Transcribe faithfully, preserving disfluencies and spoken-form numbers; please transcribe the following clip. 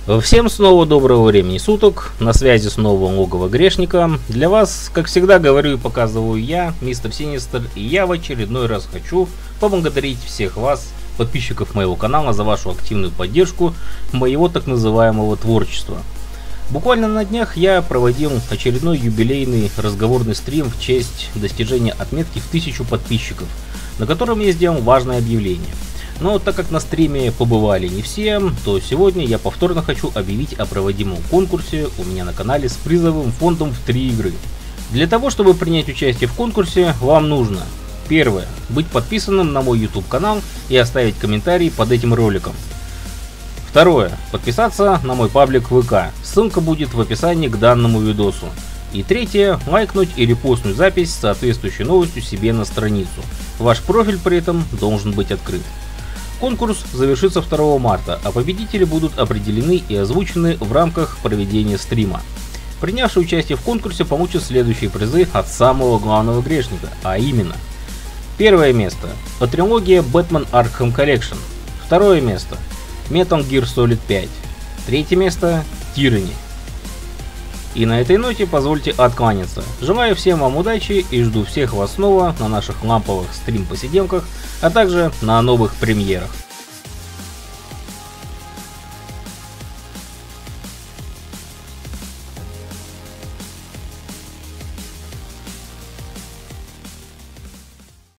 Всем снова доброго времени суток, на связи снова Логово Грешника. Для вас, как всегда, говорю и показываю я, мистер Синистер, и я в очередной раз хочу поблагодарить всех вас, подписчиков моего канала, за вашу активную поддержку моего так называемого творчества. Буквально на днях я проводил очередной юбилейный разговорный стрим в честь достижения отметки в тысячу подписчиков, на котором я сделал важное объявление. Но так как на стриме побывали не все, то сегодня я повторно хочу объявить о проводимом конкурсе у меня на канале с призовым фондом в три игры. Для того, чтобы принять участие в конкурсе, вам нужно: первое, быть подписанным на мой YouTube канал и оставить комментарий под этим роликом. Второе, подписаться на мой паблик ВК, ссылка будет в описании к данному видосу. И третье, лайкнуть и репостнуть запись с соответствующей новостью себе на страницу. Ваш профиль при этом должен быть открыт. Конкурс завершится второго марта, а победители будут определены и озвучены в рамках проведения стрима. Принявшие участие в конкурсе получат следующие призы от самого главного грешника, а именно: первое место — трилогия Batman Arkham Collection, второе место — Metal Gear Solid пять, третье место — Tyranny. И на этой ноте позвольте откланяться. Желаю всем вам удачи и жду всех вас снова на наших ламповых стрим-посиделках, а также на новых премьерах.